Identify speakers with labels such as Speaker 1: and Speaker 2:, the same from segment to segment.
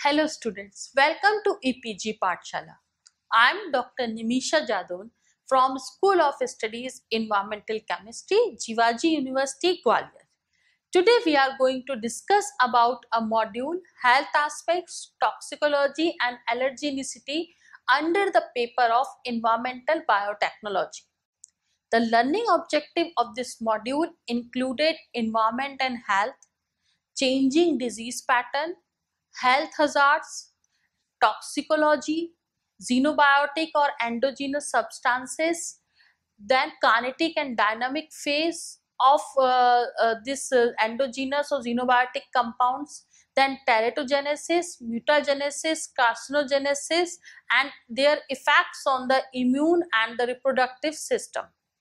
Speaker 1: Hello students, welcome to EPG Pathshala. I am Dr. Nimisha Jadon from School of Studies Environmental Chemistry, Jivaji University, Gwalior. Today we are going to discuss about a module, health aspects, toxicology and allergenicity under the paper of environmental biotechnology. The learning objective of this module included environment and health, changing disease pattern, health hazards, toxicology, xenobiotic or endogenous substances, then kinetic and dynamic phase of this endogenous or xenobiotic compounds, then teratogenesis, mutagenesis, carcinogenesis, and their effects on the immune and the reproductive system.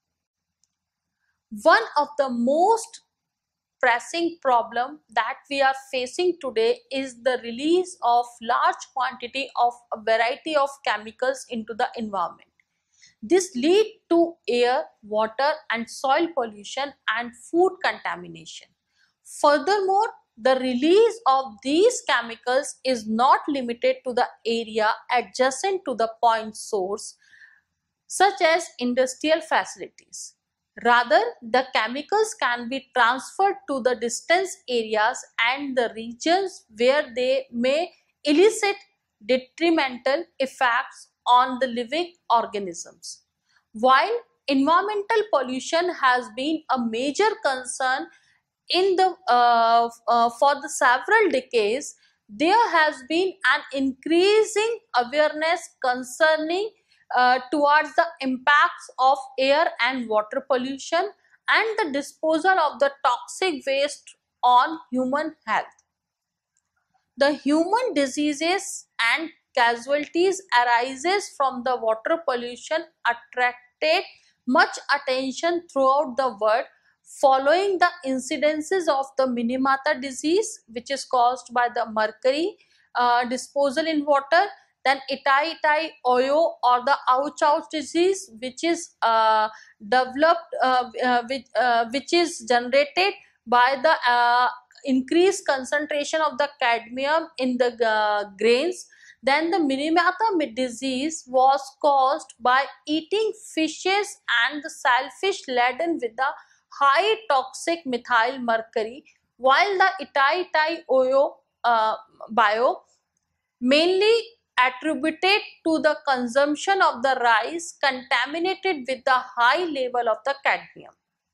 Speaker 1: One of the most pressing problem that we are facing today is the release of large quantity of a variety of chemicals into the environment. This leads to air, water and soil pollution and food contamination. Furthermore, the release of these chemicals is not limited to the area adjacent to the point source, such as industrial facilities. Rather, the chemicals can be transferred to the distant areas and the regions where they may elicit detrimental effects on the living organisms. While environmental pollution has been a major concern for the several decades, there has been an increasing awareness concerning towards the impacts of air and water pollution and the disposal of the toxic waste on human health. The human diseases and casualties arises from the water pollution attracted much attention throughout the world following the incidences of the Minamata disease, which is caused by the mercury disposal in water, then Itai Oyo or the ouch ouch disease, which is which is generated by the increased concentration of the cadmium in the grains. Then the Minamata disease was caused by eating fishes and the shellfish laden with the high toxic methyl mercury, while the Itai Oyo bio mainly attributed to the consumption of the rice contaminated with the high level of the cadmium.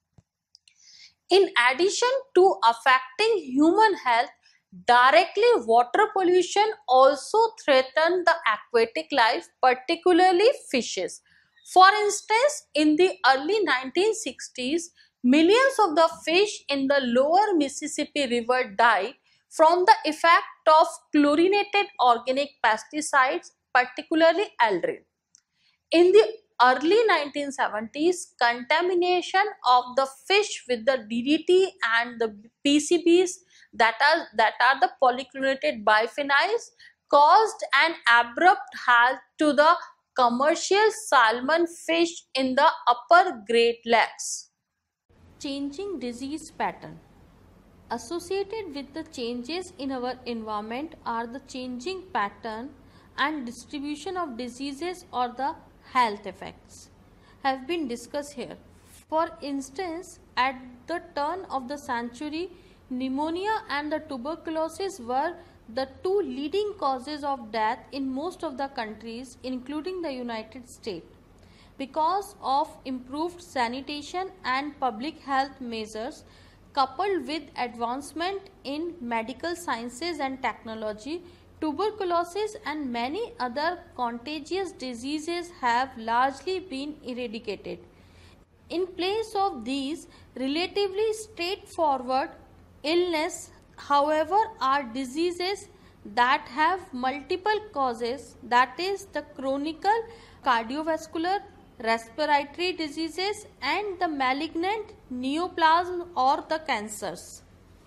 Speaker 1: In addition to affecting human health, directly water pollution also threatens the aquatic life, particularly fishes. For instance, in the early 1960s, millions of the fish in the lower Mississippi River died from the effect of chlorinated organic pesticides, particularly Aldrin. In the early 1970s, contamination of the fish with the DDT and the PCBs, that are the polychlorinated biphenyls, caused an abrupt halt to the commercial salmon fish in the upper Great Lakes. Changing disease pattern. Associated with the changes in our environment are the changing pattern and distribution of diseases or the health effects have been discussed here. For instance, at the turn of the century, pneumonia and the tuberculosis were the two leading causes of death in most of the countries, including the United States. Because of improved sanitation and public health measures, coupled with advancement in medical sciences and technology, tuberculosis and many other contagious diseases have largely been eradicated. In place of these relatively straightforward illness, however, are diseases that have multiple causes, that is the chronic cardiovascular, respiratory diseases and the malignant neoplasm or the cancers.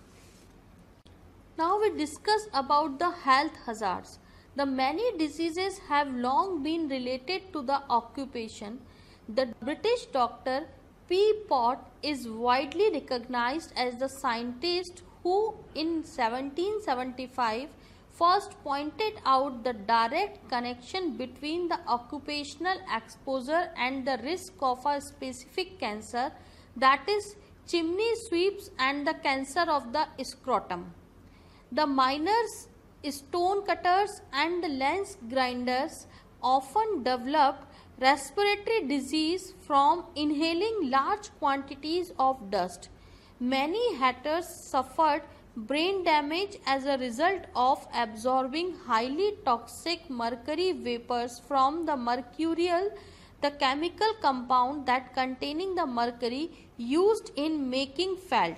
Speaker 1: Now we discuss about the health hazards. The many diseases have long been related to the occupation. The British doctor P. Pott is widely recognized as the scientist who in 1775 first pointed out the direct connection between the occupational exposure and the risk of a specific cancer, that is chimney sweeps and the cancer of the scrotum. The miners, stone cutters and the lens grinders often developed respiratory disease from inhaling large quantities of dust. Many hatters suffered brain damage as a result of absorbing highly toxic mercury vapors from the mercurial, the chemical compound that containing the mercury used in making felt.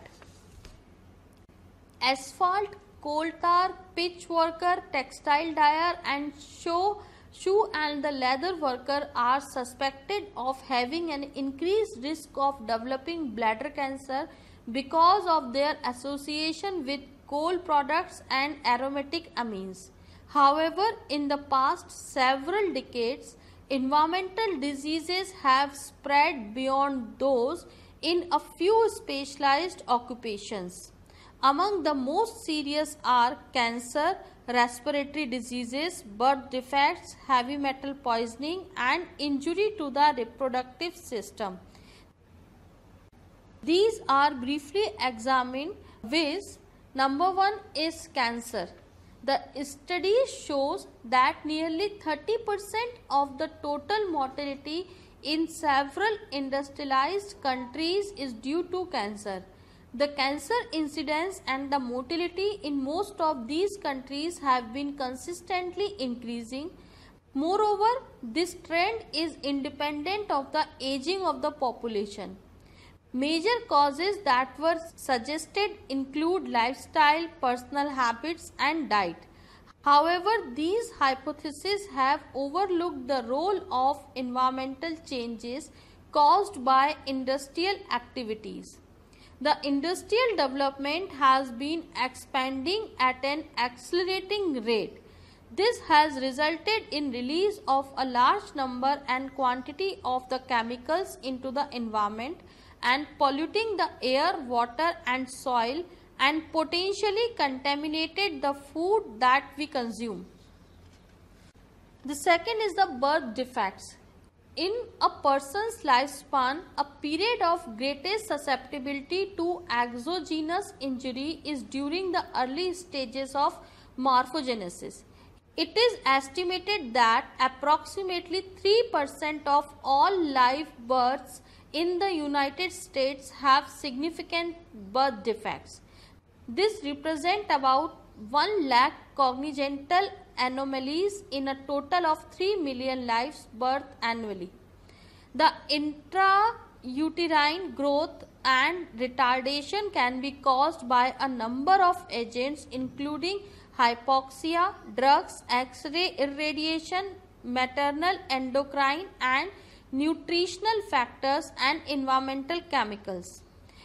Speaker 1: Asphalt, coal tar, pitch worker, textile dyer and shoe and the leather worker are suspected of having an increased risk of developing bladder cancer because of their association with coal products and aromatic amines. However, in the past several decades, environmental diseases have spread beyond those in a few specialized occupations. Among the most serious are cancer, respiratory diseases, birth defects, heavy metal poisoning and injury to the reproductive system. These are briefly examined, viz. Number 1 is cancer. The study shows that nearly 30% of the total mortality in several industrialized countries is due to cancer. The cancer incidence and the mortality in most of these countries have been consistently increasing. Moreover, this trend is independent of the aging of the population. Major causes that were suggested include lifestyle, personal habits and diet. However, these hypotheses have overlooked the role of environmental changes caused by industrial activities. The industrial development has been expanding at an accelerating rate. This has resulted in release of a large number and quantity of the chemicals into the environment and polluting the air, water and soil and potentially contaminated the food that we consume. The second is the birth defects. In a person's lifespan, a period of greatest susceptibility to exogenous injury is during the early stages of morphogenesis. It is estimated that approximately 3% of all live births in the United States have significant birth defects. This represents about 1 lakh congenital anomalies in a total of 3 million lives birth annually. The intrauterine growth and retardation can be caused by a number of agents including hypoxia, drugs, X-ray irradiation, maternal endocrine and nutritional factors and environmental chemicals.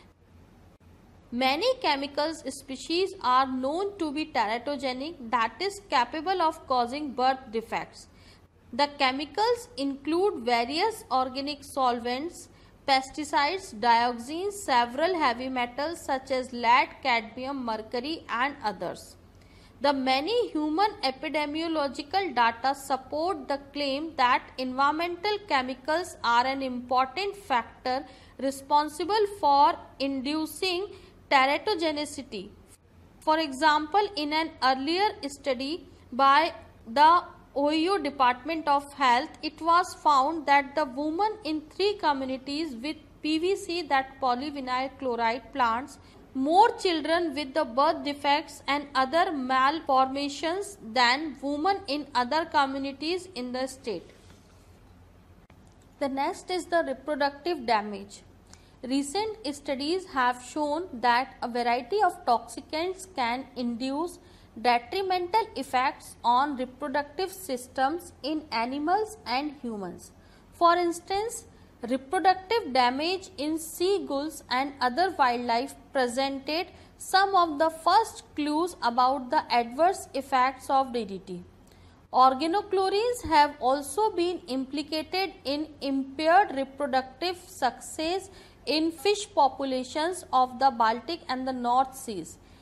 Speaker 1: Many chemical species are known to be teratogenic, that is capable of causing birth defects. The chemicals include various organic solvents, pesticides, dioxins, several heavy metals such as lead, cadmium, mercury and others. The many human epidemiological data support the claim that environmental chemicals are an important factor responsible for inducing teratogenicity. For example, in an earlier study by the Ohio Department of Health, it was found that the women in 3 communities with PVC, that polyvinyl chloride plants, more children with the birth defects and other malformations than women in other communities in the state. The next is the reproductive damage. Recent studies have shown that a variety of toxicants can induce detrimental effects on reproductive systems in animals and humans. For instance, reproductive damage in seagulls and other wildlife presented some of the first clues about the adverse effects of DDT. Organochlorines have also been implicated in impaired reproductive success in fish populations of the Baltic and the North Seas.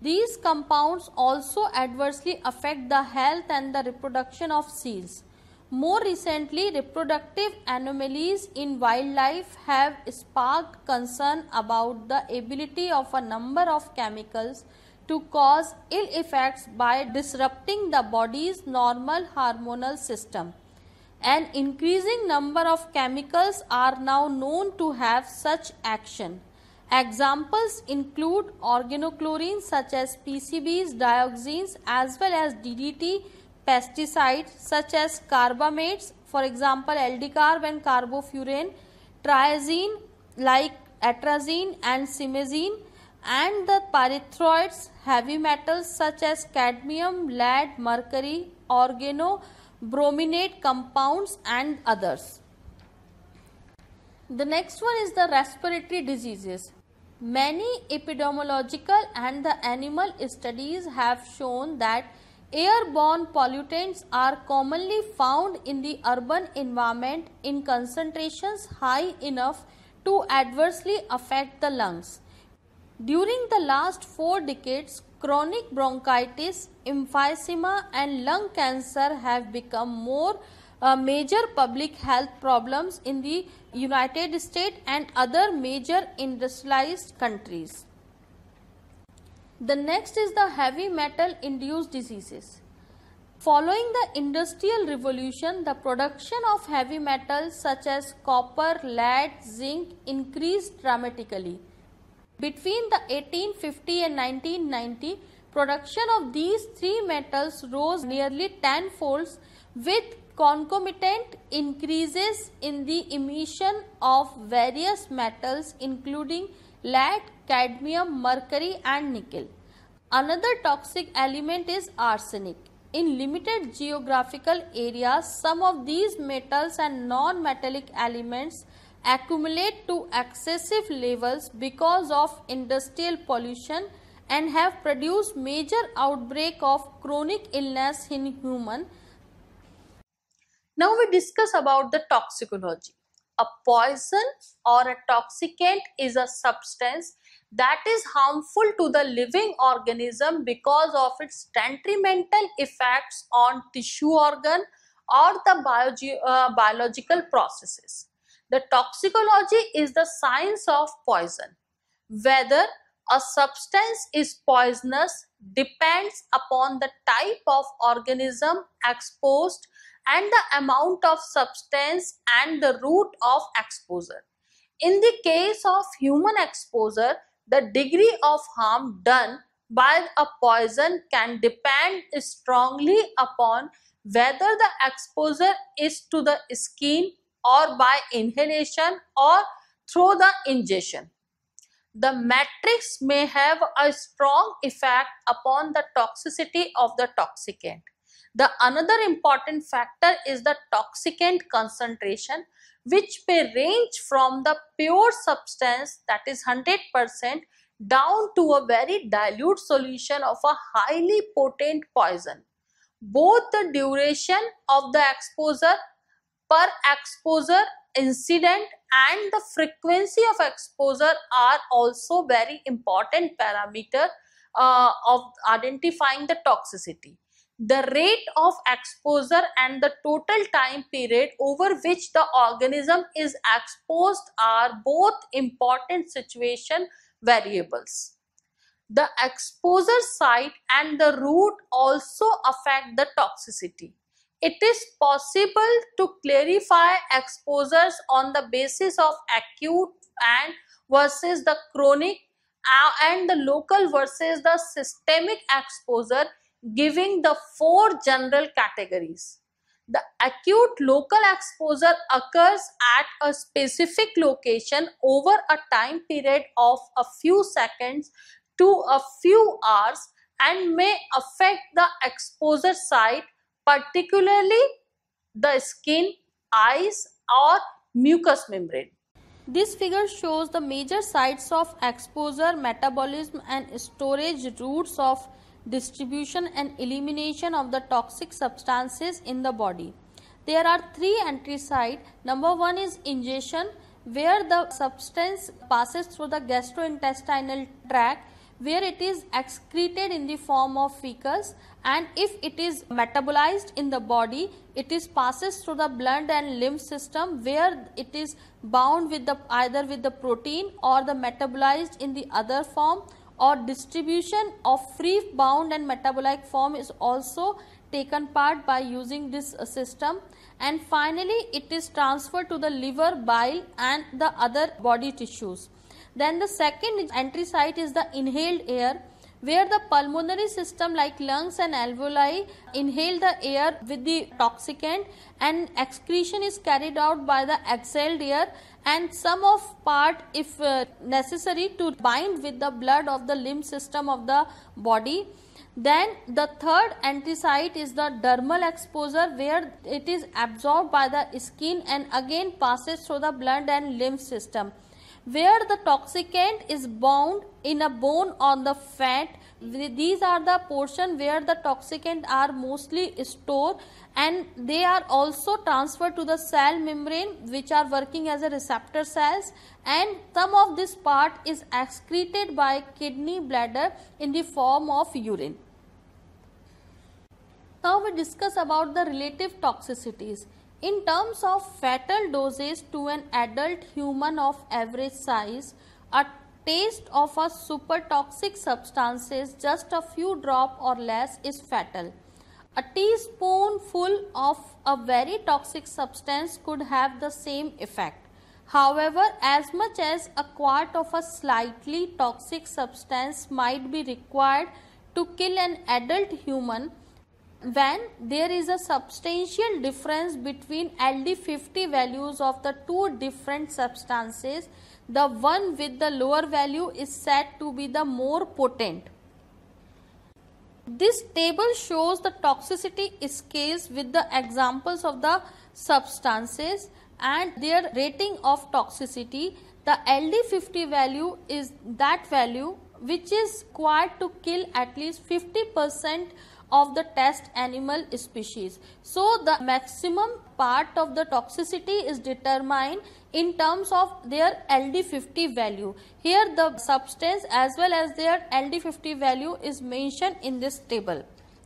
Speaker 1: These compounds also adversely affect the health and the reproduction of seals. More recently, reproductive anomalies in wildlife have sparked concern about the ability of a number of chemicals to cause ill effects by disrupting the body's normal hormonal system. An increasing number of chemicals are now known to have such action. Examples include organochlorines such as PCBs, dioxins, as well as DDT, pesticides such as carbamates, for example aldicarb and carbofurane, triazine like atrazine and simazine, and the pyrethroids, heavy metals such as cadmium, lead, mercury, organobrominate compounds, and others. The next one is the respiratory diseases. Many epidemiological and the animal studies have shown that airborne pollutants are commonly found in the urban environment in concentrations high enough to adversely affect the lungs. During the last 4 decades, chronic bronchitis, emphysema, and lung cancer have become more major public health problems in the United States and other major industrialized countries. The next is the heavy metal induced diseases. Following the Industrial Revolution, the production of heavy metals such as copper, lead, zinc increased dramatically. Between the 1850 and 1990, production of these three metals rose nearly tenfold, with concomitant increases in the emission of various metals including lead, cadmium, mercury, and nickel. Another toxic element is arsenic. In limited geographical areas, some of these metals and non-metallic elements accumulate to excessive levels because of industrial pollution and have produced major outbreak of chronic illness in human. Now we discuss about the toxicology. A poison or a toxicant is a substance that is harmful to the living organism because of its detrimental effects on tissue organ or the biological processes. The toxicology is the science of poison. Whether a substance is poisonous depends upon the type of organism exposed and the amount of substance and the route of exposure. In the case of human exposure, the degree of harm done by a poison can depend strongly upon whether the exposure is to the skin or by inhalation or through the ingestion. The matrix may have a strong effect upon the toxicity of the toxicant. The another important factor is the toxicant concentration, which may range from the pure substance, that is 100%, down to a very dilute solution of a highly potent poison. Both the duration of the exposure, per exposure incident, and the frequency of exposure are also very important parameter of identifying the toxicity. The rate of exposure and the total time period over which the organism is exposed are both important situation variables. The exposure site and the route also affect the toxicity. It is possible to clarify exposures on the basis of acute and versus the chronic and the local versus the systemic exposure, giving the 4 general categories. The acute local exposure occurs at a specific location over a time period of a few seconds to a few hours and may affect the exposure site, particularly the skin, eyes, or mucous membrane. This figure shows the major sites of exposure, metabolism, and storage routes of distribution and elimination of the toxic substances in the body. There are 3 entry sites. Number 1 is ingestion, where the substance passes through the gastrointestinal tract, where it is excreted in the form of feces, and if it is metabolized in the body, it is passes through the blood and lymph system, where it is bound with the either with the protein or the metabolized in the other form, or distribution of free bound and metabolic form is also taken part by using this system. And finally it is transferred to the liver, bile and the other body tissues. Then the second entry site is the inhaled air, where the pulmonary system like lungs and alveoli inhale the air with the toxicant, and excretion is carried out by the exhaled air, and some of part if necessary to bind with the blood of the lymph system of the body. Then the third entry site is the dermal exposure, where it is absorbed by the skin and again passes through the blood and lymph system, where the toxicant is bound in a bone on the fat. These are the portion where the toxicant are mostly stored, and they are also transferred to the cell membrane, which are working as a receptor cells, and some of this part is excreted by kidney, bladder in the form of urine. Now we discuss about the relative toxicities. In terms of fatal doses to an adult human of average size, a taste of a super toxic substances, just a few drop or less, is fatal. A teaspoonful of a very toxic substance could have the same effect. However, as much as a quart of a slightly toxic substance might be required to kill an adult human when there is a substantial difference between LD50 values of the two different substances. The one with the lower value is said to be the more potent. This table shows the toxicity scales with the examples of the substances and their rating of toxicity. The LD50 value is that value which is required to kill at least 50% of the test animal species. So the maximum part of the toxicity is determined in terms of their LD50 value. Here the substance as well as their LD50 value is mentioned in this table.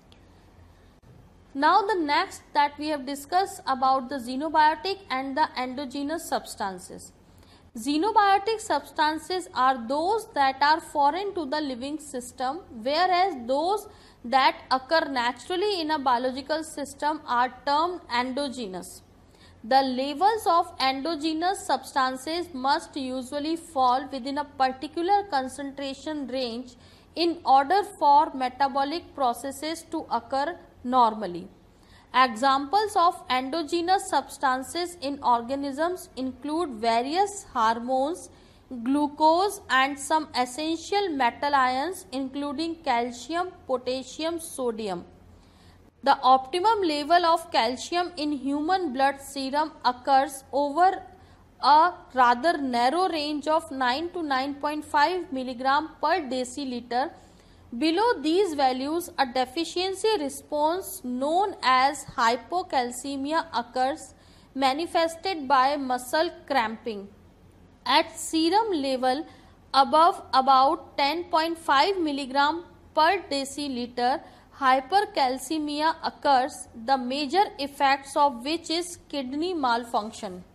Speaker 1: Now the next that we have discussed about the xenobiotic and the endogenous substances. Xenobiotic substances are those that are foreign to the living system, whereas those that occur naturally in a biological system are termed endogenous. The levels of endogenous substances must usually fall within a particular concentration range in order for metabolic processes to occur normally. Examples of endogenous substances in organisms include various hormones, glucose and some essential metal ions including calcium, potassium, sodium. The optimum level of calcium in human blood serum occurs over a rather narrow range of 9 to 9.5 mg per deciliter. Below these values, a deficiency response known as hypocalcemia occurs, manifested by muscle cramping. At serum level above about 10.5 mg per deciliter, hypercalcemia occurs, the major effects of which is kidney malfunction.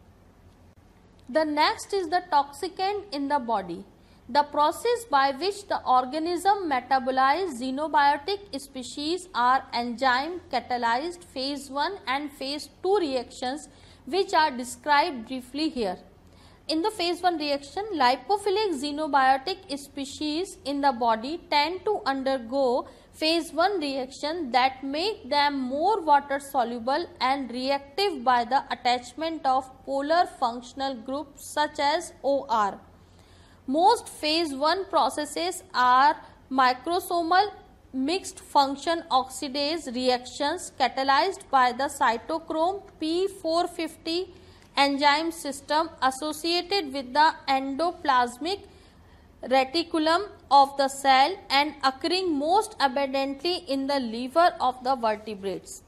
Speaker 1: The next is the toxicant in the body. The process by which the organism metabolizes xenobiotic species are enzyme catalyzed phase 1 and phase 2 reactions, which are described briefly here. In the phase 1 reaction, lipophilic xenobiotic species in the body tend to undergo phase 1 reaction that make them more water soluble and reactive by the attachment of polar functional groups such as OR. Most phase 1 processes are microsomal mixed function oxidase reactions catalyzed by the cytochrome P450 enzyme system associated with the endoplasmic reticulum of the cell and occurring most abundantly in the liver of the vertebrates.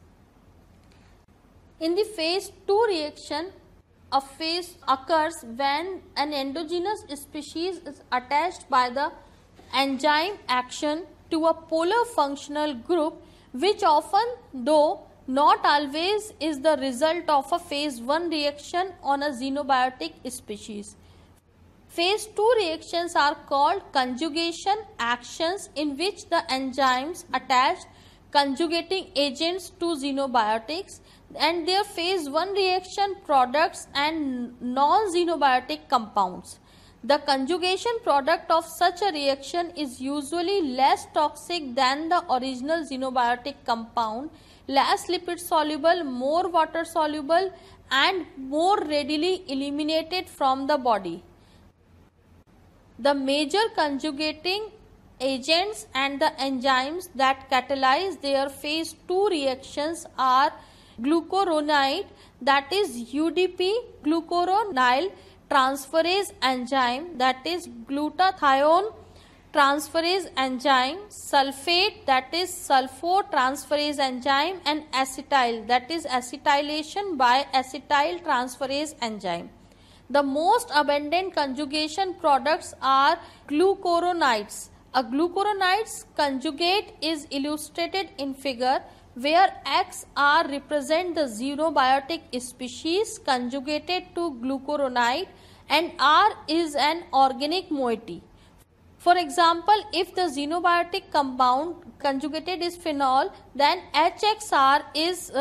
Speaker 1: In the phase 2 reaction, a phase occurs when an endogenous species is attached by the enzyme action to a polar functional group, which often, though not always, is the result of a phase 1 reaction on a xenobiotic species. Phase 2 reactions are called conjugation actions, in which the enzymes attach conjugating agents to xenobiotics and their phase 1 reaction products and non-xenobiotic compounds. The conjugation product of such a reaction is usually less toxic than the original xenobiotic compound, less lipid soluble, more water soluble, and more readily eliminated from the body. The major conjugating agents and the enzymes that catalyze their phase 2 reactions are glucuronide, that is UDP, glucuronyl transferase enzyme, that is glutathione transferase enzyme, sulfate, that is sulfotransferase enzyme, and acetyl, that is acetylation by acetyl transferase enzyme. The most abundant conjugation products are glucuronides. A glucuronides conjugate is illustrated in figure, where XR represent the xenobiotic species conjugated to glucuronide and R is an organic moiety. For example, if the xenobiotic compound conjugated is phenol, then HXR is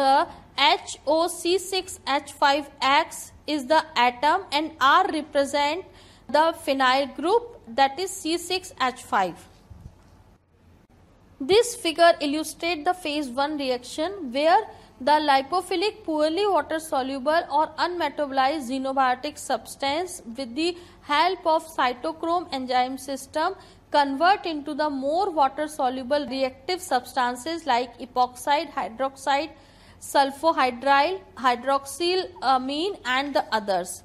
Speaker 1: HOC6H5X is the atom and R represent the phenyl group, that is C6H5. This figure illustrates the phase 1 reaction where the lipophilic poorly water soluble or unmetabolized xenobiotic substance with the help of cytochrome enzyme system convert into the more water soluble reactive substances like epoxide, hydroxide, sulfohydryl, hydroxylamine and the others.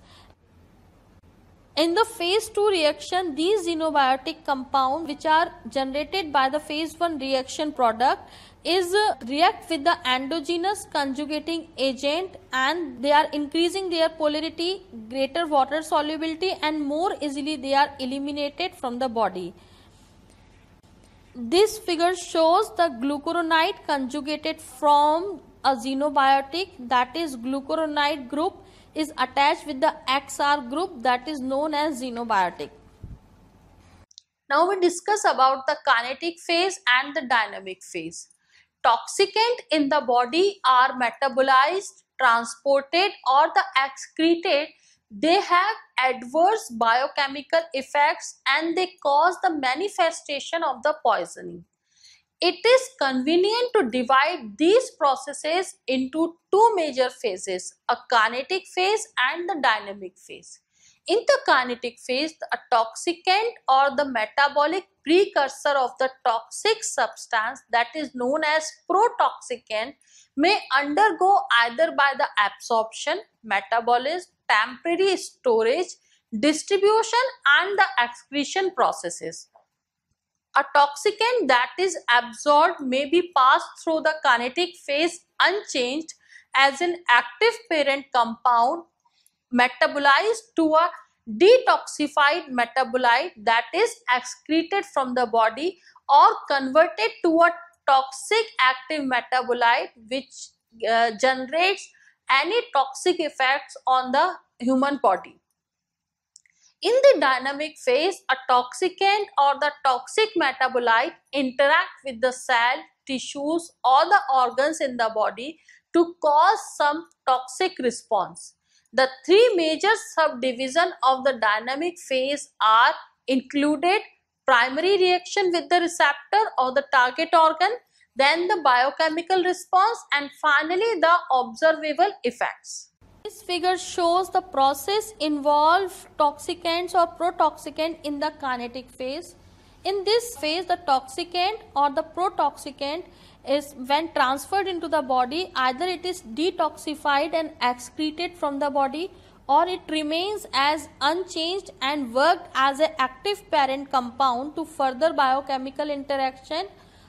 Speaker 1: In the phase 2 reaction, these xenobiotic compounds which are generated by the phase 1 reaction product is react with the endogenous conjugating agent and they are increasing their polarity, greater water solubility and more easily they are eliminated from the body. This figure shows the glucuronide conjugated from a xenobiotic, that is glucuronide group is attached with the XR group, that is known as xenobiotic. Now we discuss about the kinetic phase and the dynamic phase. Toxicant in the body are metabolized, transported or the excreted. They have adverse biochemical effects and they cause the manifestation of the poisoning. It is convenient to divide these processes into two major phases, a kinetic phase and the dynamic phase. In the kinetic phase, a toxicant or the metabolic precursor of the toxic substance, that is known as protoxicant, may undergo either by the absorption, metabolism, temporary storage, distribution and the excretion processes. A toxicant that is absorbed may be passed through the kinetic phase unchanged as an active parent compound, metabolized to a detoxified metabolite that is excreted from the body, or converted to a toxic active metabolite which generates any toxic effects on the human body. In the dynamic phase, a toxicant or the toxic metabolite interact with the cell, tissues or the organs in the body to cause some toxic response. The three major subdivisions of the dynamic phase are included: primary reaction with the receptor or the target organ, then the biochemical response, and finally the observable effects. This figure shows the process involve toxicants or protoxicant in the kinetic phase. In this phase, the toxicant or the protoxicant is, when transferred into the body, either it is detoxified and excreted from the body, or it remains as unchanged and worked as an active parent compound to further biochemical interaction,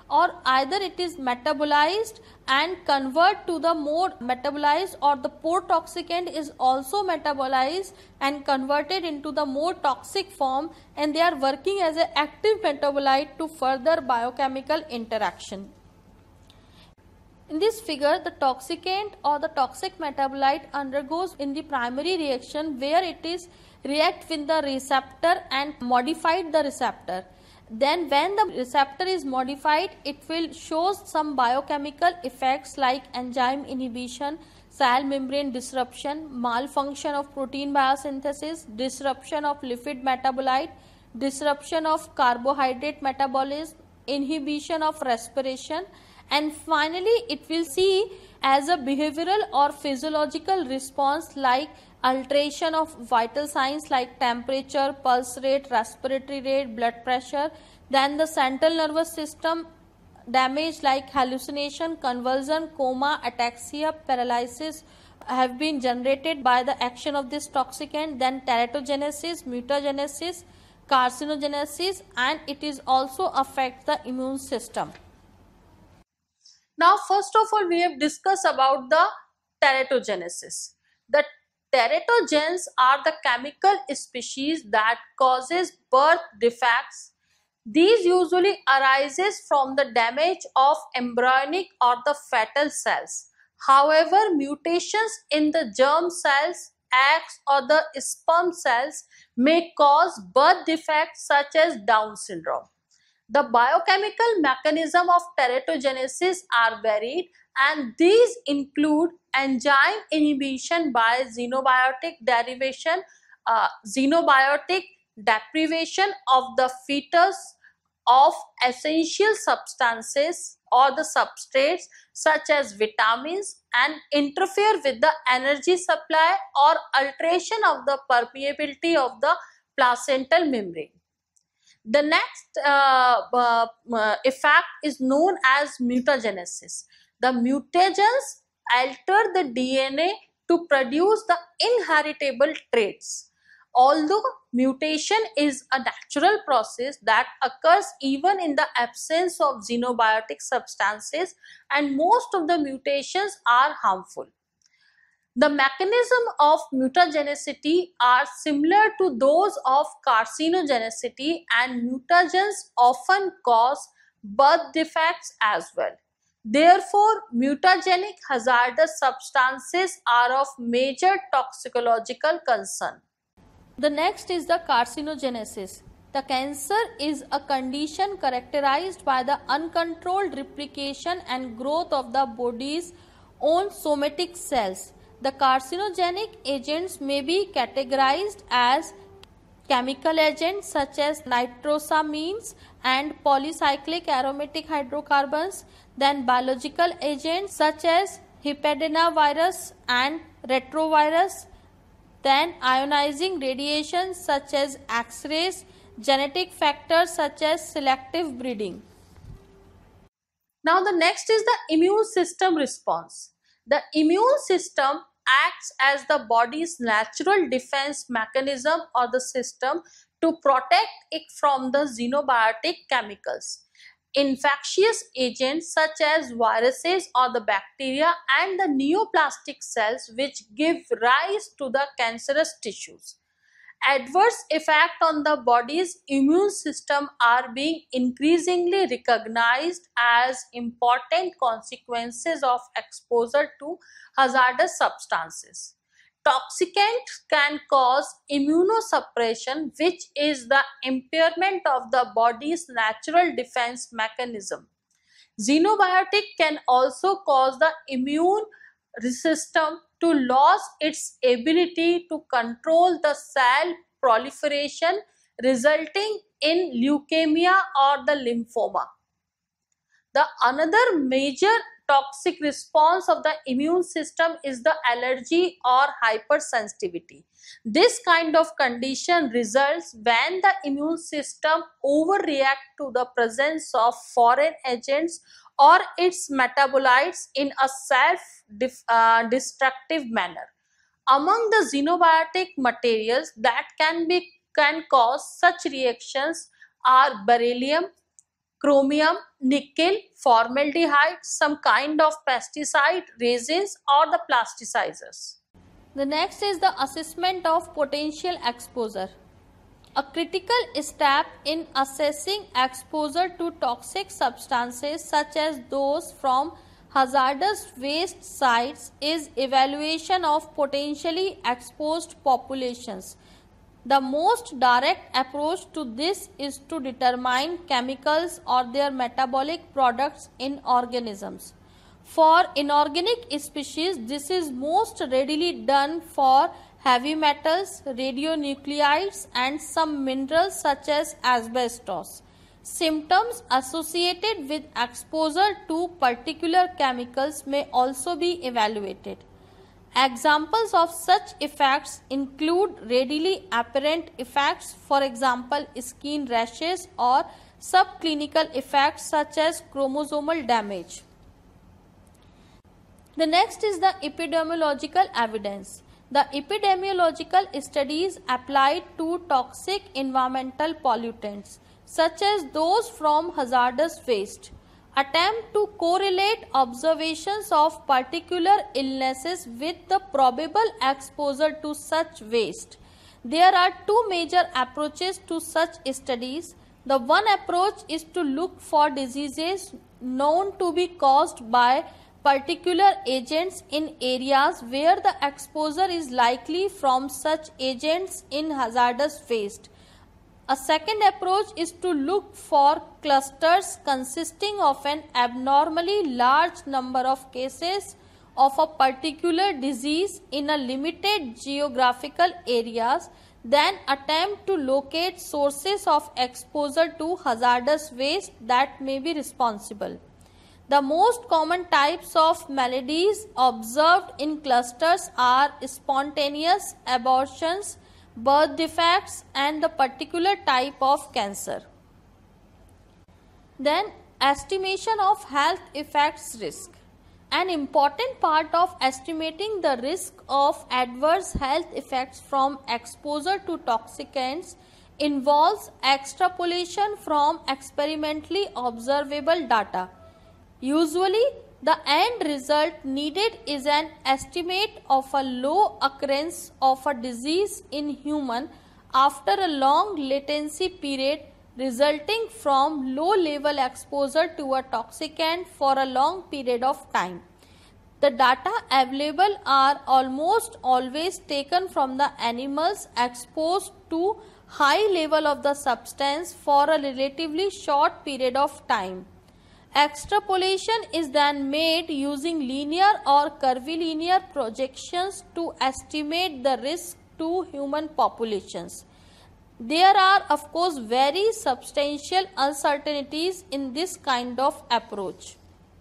Speaker 1: or either it is metabolized and convert to the more metabolized, or the protoxicant is also metabolized and converted into the more toxic form, and they are working as an active metabolite to further biochemical interaction. In this figure, the toxicant or the toxic metabolite undergoes in the primary reaction where it is react with the receptor and modified the receptor. Then when the receptor is modified, it will show some biochemical effects like enzyme inhibition, cell membrane disruption, malfunction of protein biosynthesis, disruption of lipid metabolite, disruption of carbohydrate metabolism, inhibition of respiration, and finally it will see as a behavioral or physiological response like alteration of vital signs like temperature, pulse rate, respiratory rate, blood pressure. Then the central nervous system damage like hallucination, convulsion, coma, ataxia, paralysis have been generated by the action of this toxicant. Then teratogenesis, mutagenesis, carcinogenesis, and it is also affect the immune system. Now, first of all, we have discussed about the teratogenesis. The teratogens are the chemical species that causes birth defects. These usually arises from the damage of embryonic or the fetal cells. However, mutations in the germ cells, eggs or the sperm cells may cause birth defects such as Down syndrome. The biochemical mechanism of teratogenesis are varied, and these include enzyme inhibition by xenobiotic derivation, xenobiotic deprivation of the fetus of essential substances or the substrates such as vitamins, and interfere with the energy supply or alteration of the permeability of the placental membrane. The next effect is known as mutagenesis. The mutagens alter the DNA to produce the inheritable traits. Although mutation is a natural process that occurs even in the absence of xenobiotic substances, and most of the mutations are harmful. The mechanism of mutagenicity are similar to those of carcinogenicity, and mutagens often cause birth defects as well. Therefore, mutagenic hazardous substances are of major toxicological concern. The next is the carcinogenesis. The cancer is a condition characterized by the uncontrolled replication and growth of the body's own somatic cells. The carcinogenic agents may be categorized as chemical agents such as nitrosamines and polycyclic aromatic hydrocarbons, then biological agents such as herpesvirus and retrovirus, then ionizing radiation such as X-rays, genetic factors such as selective breeding. Now the next is the immune system response. The immune system acts as the body's natural defense mechanism or the system to protect it from the xenobiotic chemicals. Infectious agents such as viruses or the bacteria and the neoplastic cells which give rise to the cancerous tissues. Adverse effect on the body's immune system are being increasingly recognized as important consequences of exposure to hazardous substances. Toxicants can cause immunosuppression, which is the impairment of the body's natural defense mechanism. Xenobiotic can also cause the immune system to lose its ability to control the cell proliferation, resulting in leukemia or the lymphoma. The another major toxic response of the immune system is the allergy or hypersensitivity. This kind of condition results when the immune system overreacts to the presence of foreign agents or its metabolites in a self-destructive manner. Among the xenobiotic materials that can cause such reactions are beryllium, chromium, nickel, formaldehyde, some kind of pesticide, resins, or the plasticizers. The next is the assessment of potential exposure. A critical step in assessing exposure to toxic substances such as those from hazardous waste sites is evaluation of potentially exposed populations. The most direct approach to this is to determine chemicals or their metabolic products in organisms. For inorganic species, this is most readily done for heavy metals, radionuclides, and some minerals such as asbestos. Symptoms associated with exposure to particular chemicals may also be evaluated. Examples of such effects include readily apparent effects, for example, skin rashes, or subclinical effects such as chromosomal damage. The next is the epidemiological evidence. The epidemiological studies applied to toxic environmental pollutants, such as those from hazardous waste, attempt to correlate observations of particular illnesses with the probable exposure to such waste. There are two major approaches to such studies. The one approach is to look for diseases known to be caused by particular agents in areas where the exposure is likely from such agents in hazardous waste. A second approach is to look for clusters consisting of an abnormally large number of cases of a particular disease in a limited geographical areas, then attempt to locate sources of exposure to hazardous waste that may be responsible. The most common types of maladies observed in clusters are spontaneous abortions, birth defects, and the particular type of cancer. Then, estimation of health effects risk. An important part of estimating the risk of adverse health effects from exposure to toxicants involves extrapolation from experimentally observable data. Usually, the end result needed is an estimate of a low occurrence of a disease in human after a long latency period resulting from low level exposure to a toxicant for a long period of time. The data available are almost always taken from the animals exposed to high level of the substance for a relatively short period of time. Extrapolation is then made using linear or curvilinear projections to estimate the risk to human populations. There are, of course, very substantial uncertainties in this kind of approach.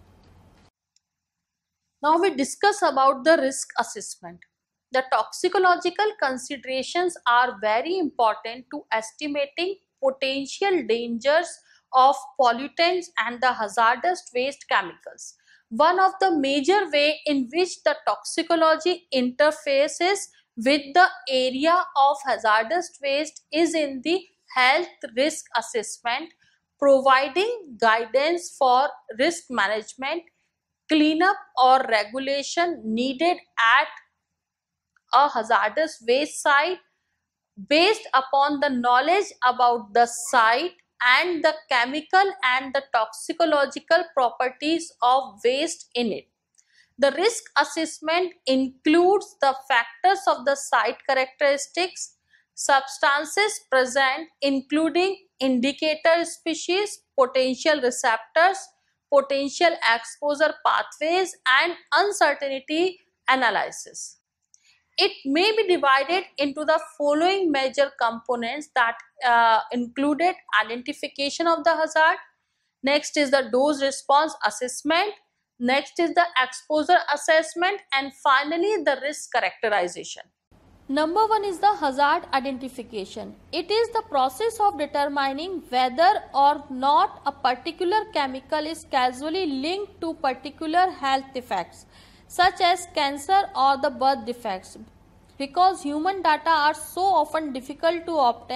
Speaker 1: Now we discuss about the risk assessment. The toxicological considerations are very important to estimating potential dangers of pollutants and the hazardous waste chemicals. One of the major way in which the toxicology interfaces with the area of hazardous waste is in the health risk assessment, providing guidance for risk management, cleanup or regulation needed at a hazardous waste site based upon the knowledge about the site and the chemical and the toxicological properties of waste in it. The risk assessment includes the factors of the site characteristics, substances present including indicator species, potential receptors, potential exposure pathways, and uncertainty analysis. It may be divided into the following major components that included identification of the hazard, next is the dose response assessment, next is the exposure assessment, and finally the risk characterization. Number one is the hazard identification. It is the process of determining whether or not a particular chemical is causally linked to particular health effects, such as cancer or the birth defects. Because human data are so often difficult to obtain,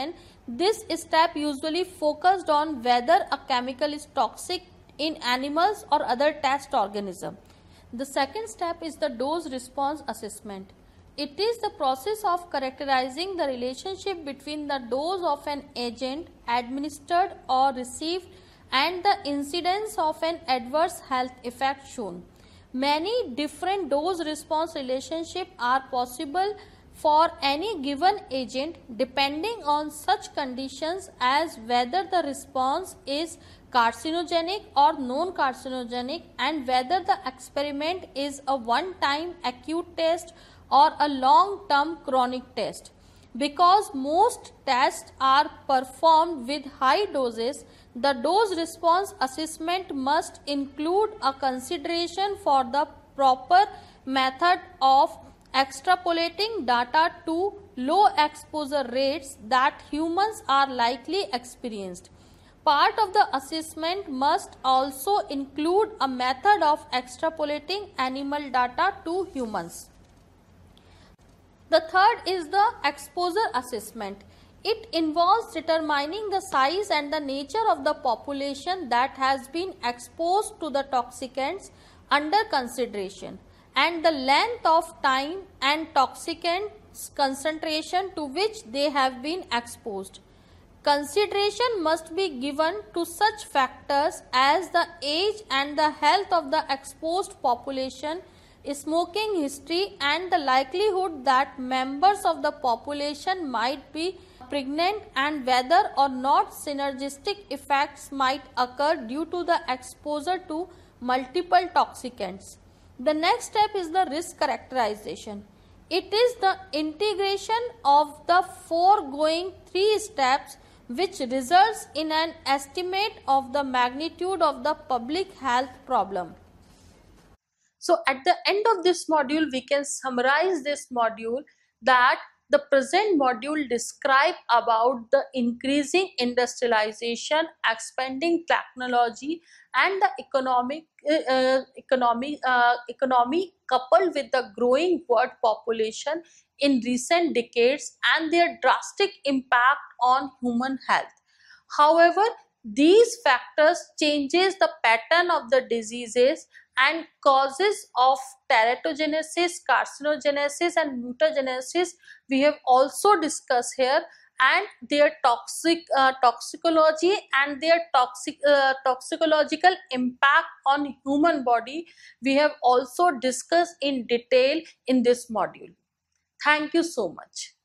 Speaker 1: This step usually focused on whether a chemical is toxic in animals or other test organism. The second step is the dose response assessment. It is the process of characterizing the relationship between the dose of an agent administered or received and the incidence of an adverse health effect shown. Many different dose response relationships are possible for any given agent depending on such conditions as whether the response is carcinogenic or non-carcinogenic and whether the experiment is a one-time acute test or a long-term chronic test. Because most tests are performed with high doses, the dose response assessment must include a consideration for the proper method of extrapolating data to low exposure rates that humans are likely experienced. Part of the assessment must also include a method of extrapolating animal data to humans. The third is the exposure assessment. It involves determining the size and the nature of the population that has been exposed to the toxicants under consideration and the length of time and toxicants concentration to which they have been exposed. Consideration must be given to such factors as the age and the health of the exposed population, smoking history, and the likelihood that members of the population might be pregnant and whether or not synergistic effects might occur due to the exposure to multiple toxicants. The next step is the risk characterization. It is the integration of the foregoing three steps which results in an estimate of the magnitude of the public health problem. So at the end of this module, we can summarize this module that the present module describe about the increasing industrialization, expanding technology, and the economy coupled with the growing world population in recent decades and their drastic impact on human health. However, these factors changes the pattern of the diseases and causes of teratogenesis, carcinogenesis, and mutagenesis we have also discussed here, and their toxicology and their toxicological impact on human body we have also discussed in detail in this module. Thank you so much.